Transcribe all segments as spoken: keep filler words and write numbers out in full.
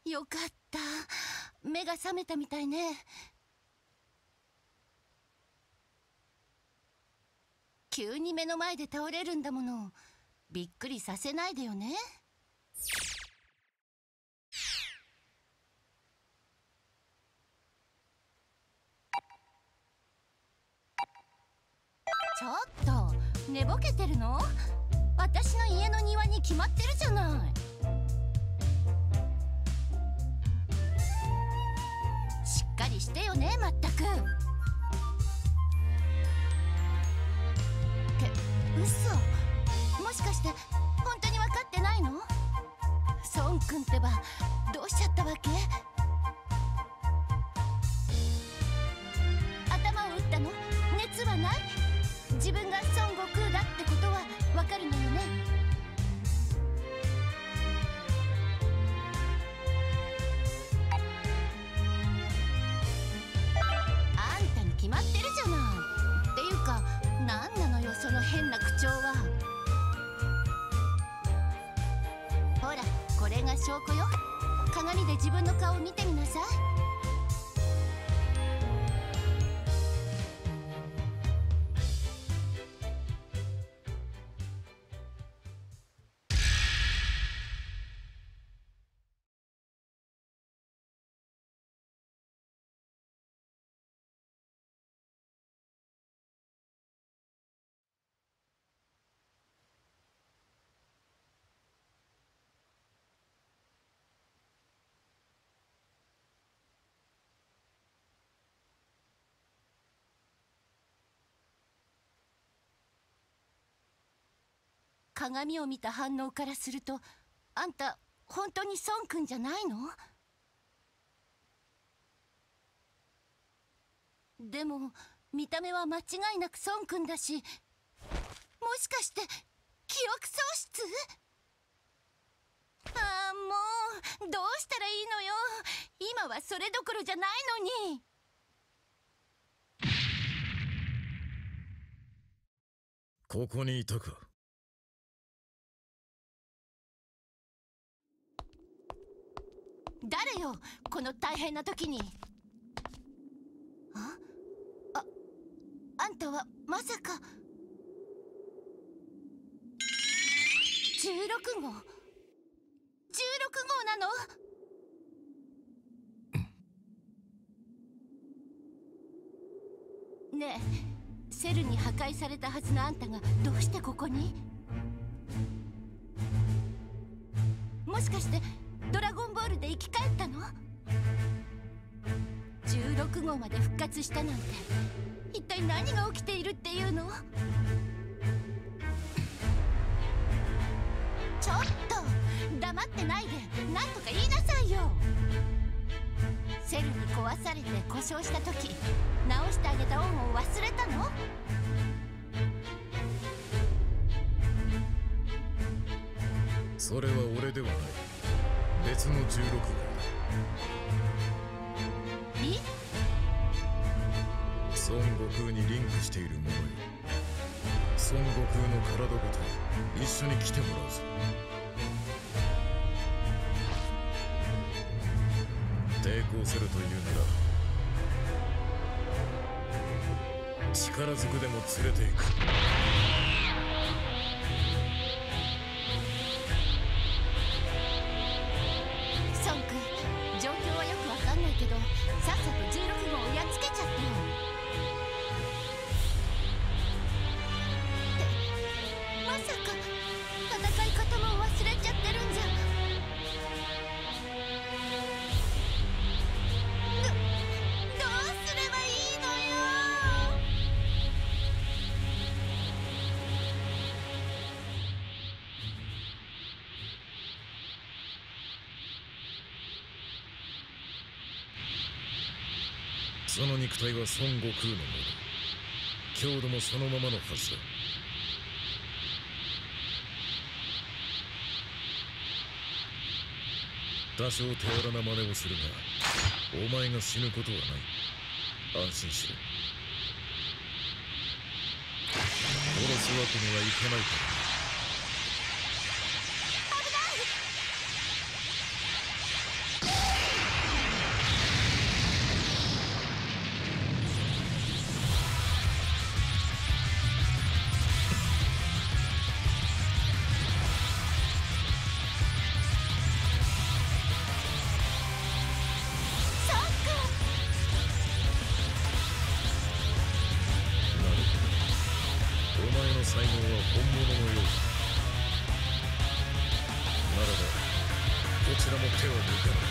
よかった。目が覚めたみたいね。急に目の前で倒れるんだもの。びっくりさせないでよね。ちょっと寝ぼけてるの？私の家の庭に決まってるじゃない。しっかりしてよね、まったく。って嘘？もしかして本当に分かってないの？孫君ってばどうしちゃったわけ？頭を打ったの？熱はない？自分が孫悟空だってことは分かるのよね？あんたに決まってるじゃない。っていうか何なのよその変な口調は。ほらこれが証拠よ。鏡で自分の顔を見てみなさい。鏡を見た反応からすると、あんた本当に孫君じゃないの？でも見た目は間違いなく孫君だし、もしかして記憶喪失？ああもうどうしたらいいのよ。今はそれどころじゃないのに。 ここにいたか。 誰よこの大変な時に。あああんたはまさかじゅうろくごう？じゅうろくごうなの？ねえ、セルに破壊されたはずのあんたがどうしてここに？もしかしてドラゴンボールで生き返ったの？じゅうろくごうまで復活したなんて一体何が起きているっていうの？ちょっと黙ってないで何とか言いなさいよ。セルに壊されて故障した時直してあげた恩を忘れたの？ それは俺ではない。別のじゅうろくごうだ。 え？ 孫悟空にリンクしているものよ。孫悟空の体ごと一緒に来てもらうぞ。抵抗するというなら力ずくでも連れていく。 孫君、状況はよくわかんないけどさっさとじゅうろくごうをやっつけちゃってよ。ってまさか戦い方も忘れちゃってるんじゃ。どどうすればいいのよ。 その肉体は孫悟空のもの。強度もそのままのはずだ。多少手荒な真似をするがお前が死ぬことはない。安心しろ。殺すわけにはいかないからな。 危ない！ 才能は本物のようだ。ならばこちらも手を抜かない。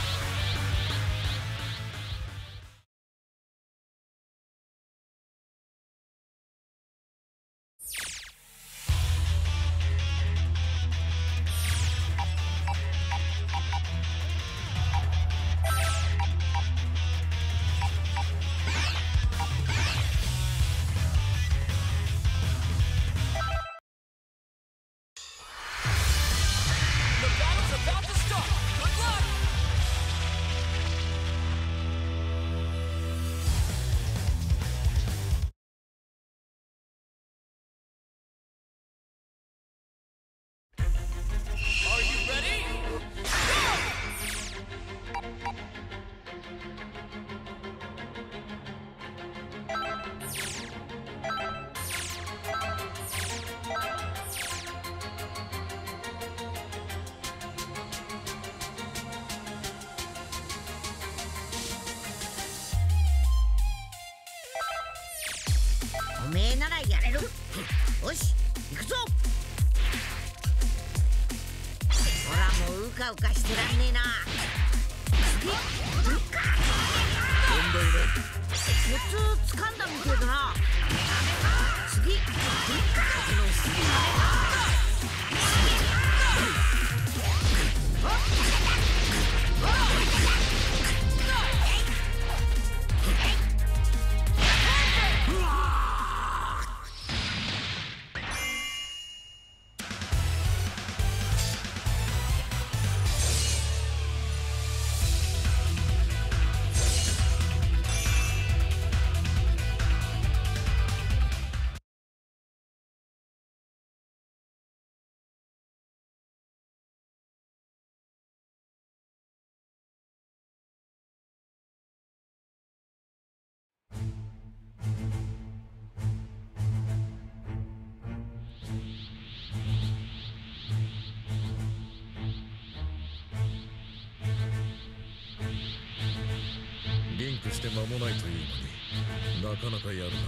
おめえならやれる。よし、行くぞ。ほら、もううかうかしてらんねえな。次、問題ない。コツ掴んだみてえだな。次、このすげえリンクして間もないというのになかなかやるな。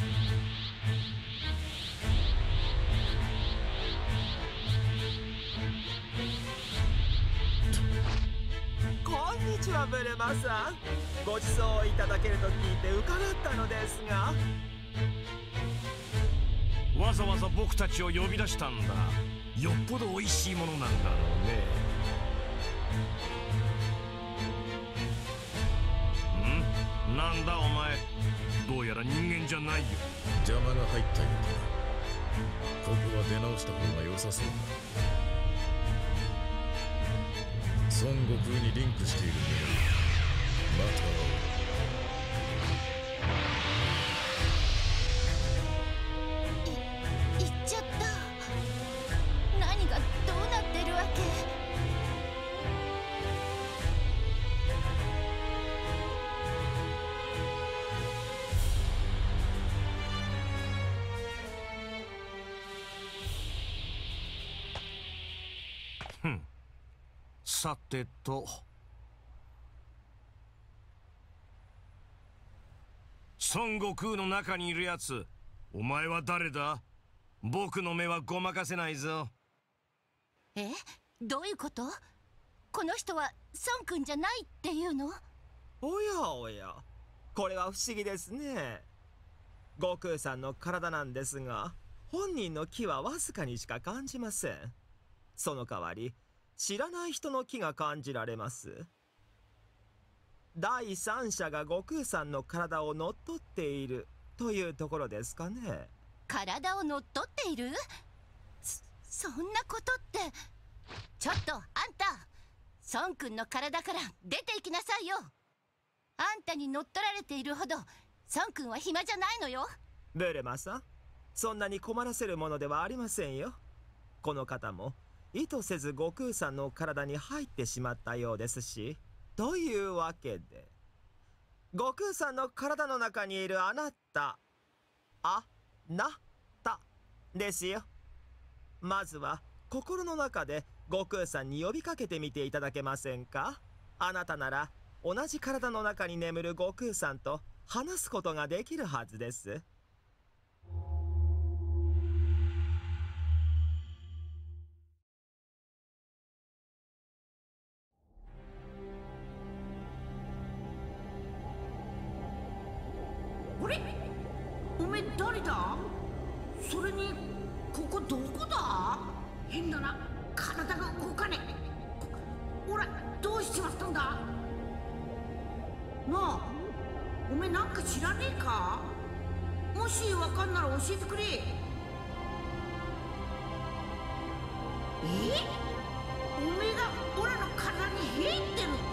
こんにちは、ブルマさん。ご馳走をいただけると聞いて伺ったのですが。 わざわざ僕たちを呼び出したんだ。よっぽど美味しいものなんだろうね。ん？なんだお前、どうやら人間じゃないよ。 邪魔が入ったようだな。ここは出直した方が良さそうだ。孫悟空にリンクしているのだ。また会おう。 い行っちゃった。何がどうなってるわけ？ ふん。さてと、孫悟空の中にいるやつ、お前は誰だ？僕の目はごまかせないぞ。 え？どういうこと？この人は孫くんじゃないっていうの？ おやおや、これは不思議ですね。悟空さんの体なんですが、本人の気はわずかにしか感じません。その代わり知らない人の気が感じられます。第三者が悟空さんの体を乗っ取っているというところですかね。 体を乗っ取っている？そ、そんなことって。ちょっとあんた、孫くんの体から出て行きなさいよ。あんたに乗っ取られているほど孫くんは暇じゃないのよ。 ブルマさん、そんなに困らせるものではありませんよ。この方も意図せず悟空さんの体に入ってしまったようですし、というわけで悟空さんの体の中にいるあなた、あなたですよ。まずは心の中で悟空さんに呼びかけてみていただけませんか？あなたなら同じ体の中に眠る悟空さんと話すことができるはずです。 あれ、おめえ誰だ？それにここどこだ？変だな、体が動かねえ。おら、どうしちまったんだ？なあ、おめえなんか知らねえか？もしわかんなら教えてくれ。え？おめえがオラの体に入ってるって？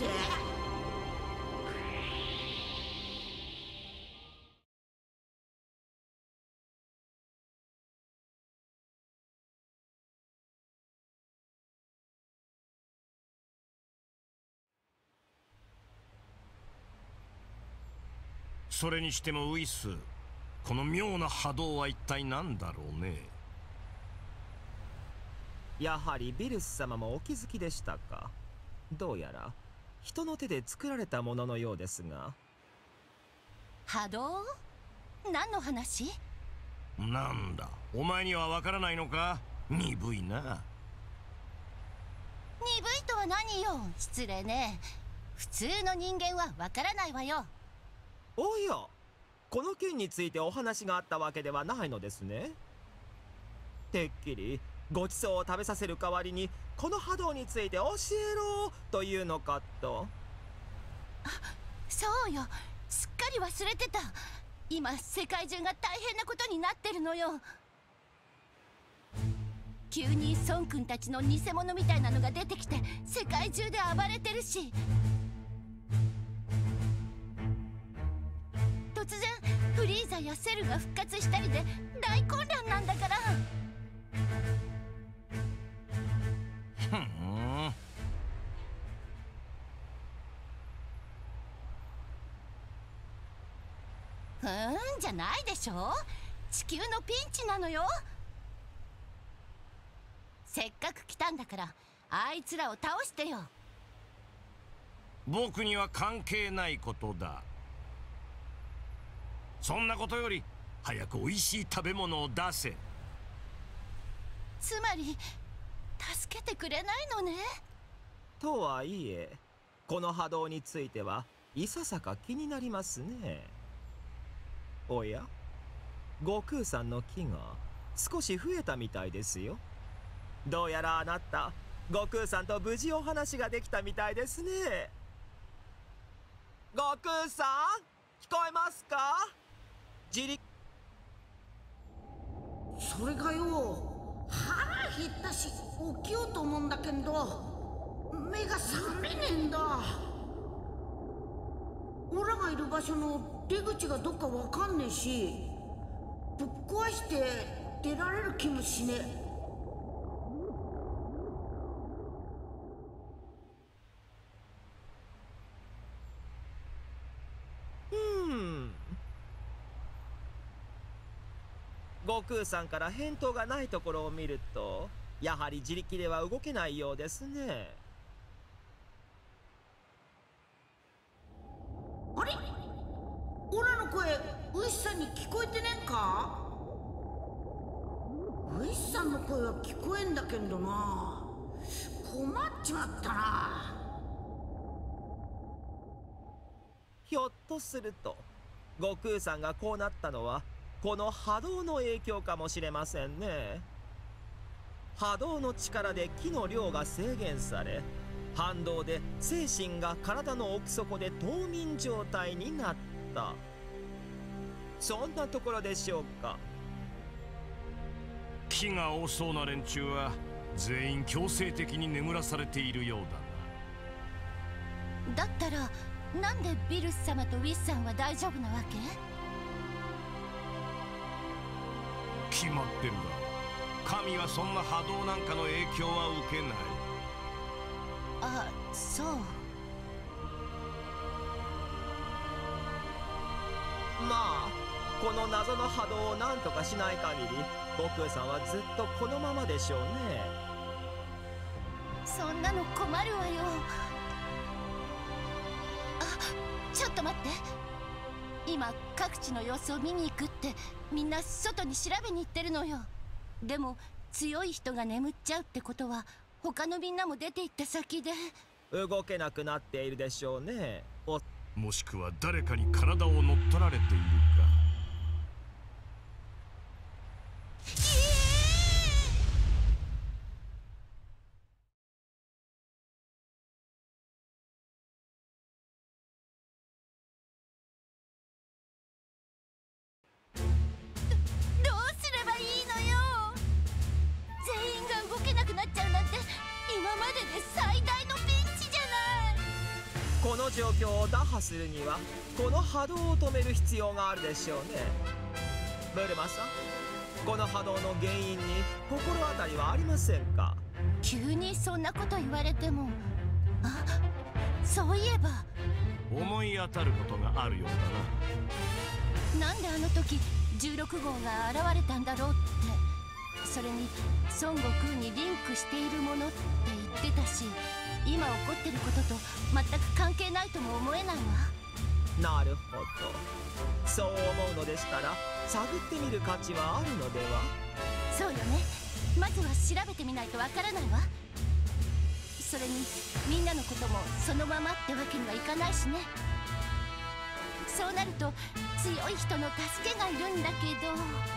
それにしてもウイス、この妙な波動は一体何だろうね。 やはりビルス様もお気づきでしたか。どうやら人の手で作られたもののようですが。 波動？何の話？ なんだ、お前にはわからないのか？鈍いな。 鈍いとは何よ、失礼ね。普通の人間はわからないわよ。 おや、この件についてお話があったわけではないのですね。てっきりごちそうを食べさせる代わりにこの波動について教えろというのかと。 あ、そうよ、すっかり忘れてた。今世界中が大変なことになってるのよ。急に孫君たちの偽物みたいなのが出てきて世界中で暴れてるし、突然フリーザやセルが復活したりで大混乱なんだから。 ふん。 ふーんじゃないでしょ。地球のピンチなのよ。せっかく来たんだからあいつらを倒してよ。 僕には関係ないことだ。そんなことより早くおいしい食べ物を出せ。 つまり助けてくれないのね。 とはいえ、この波動についてはいささか気になりますね。おや、悟空さんの気が少し増えたみたいですよ。どうやらあなた悟空さんと無事お話ができたみたいですね。悟空さん、聞こえますか？自力。 それがよ、腹減ったし起きようと思うんだけど目が覚めねえんだ。オラがいる場所の出口がどっかわかんねえし、ぶっ壊して出られる気もしねえ。 悟空さんから返答がないところを見ると、やはり自力では動けないようですね。 あれ、オラの声ウイスさんに聞こえてねえか？ウイスさんの声は聞こえんだけどな。困っちまったな。 ひょっとすると悟空さんがこうなったのはこの波動の影響かもしれませんね。波動の力で気の量が制限され、反動で精神が体の奥底で冬眠状態になった。そんなところでしょうか。 気が多そうな連中は全員強制的に眠らされているようだな。だったらなんでビルス様とウィスさんは大丈夫なわけ？ 決まってるだろ。神はそんな波動なんかの影響は受けない。 あ、そう。 まあこの謎の波動を何とかしない限り悟空さんはずっとこのままでしょうね。 そんなの困るわよ。あ、ちょっと待って。今各地の様子を見に行くってみんな外に調べに行ってるのよ。でも強い人が眠っちゃうってことは他のみんなも出て行った先で動けなくなっているでしょうね。おもしくは誰かに体を乗っ取られているか。 ままでで最大のピンチじゃない。 この状況を打破するにはこの波動を止める必要があるでしょうね。ブルマさん、この波動の原因に心当たりはありませんか？ 急にそんなこと言われても。あ、そういえば思い当たることがあるようだな。 なんであの時じゅうろく号が現れたんだろうって。それに孫悟空にリンクしているものって言ってたし、今起こってることと全く関係ないとも思えないわ。 なるほど、そう思うのでしたら探ってみる価値はあるのでは？ そうよね。まずは調べてみないとわからないわ。それにみんなのこともそのままってわけにはいかないしね。そうなると強い人の助けがいるんだけど。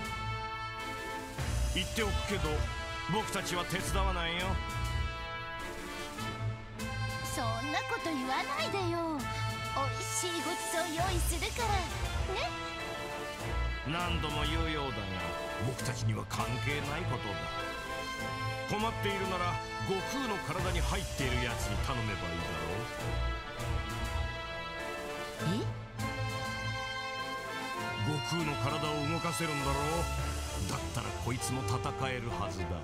言っておくけど僕たちは手伝わないよ。 そんなこと言わないでよ。おいしいごちそう用意するからね。 何度も言うようだが僕たちには関係ないことだ。困っているなら悟空の体に入っているやつに頼めばいいだろう。 え？ 悟空の体を動かせるんだろう。だったらこいつも戦えるはずだ。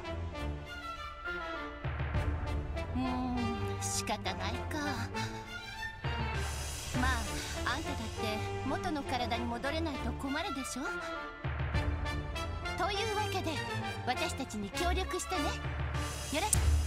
うーん、仕方ないか。まああんただって元の体に戻れないと困るでしょ。というわけで私たちに協力してね。よろしく。